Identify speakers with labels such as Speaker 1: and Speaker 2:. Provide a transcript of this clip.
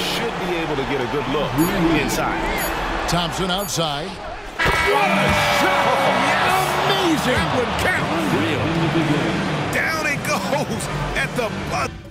Speaker 1: should be able to get a good look inside.
Speaker 2: Thompson outside.
Speaker 1: What a shot!
Speaker 2: Amazing!
Speaker 1: That would count. Down it goes at the buzzer.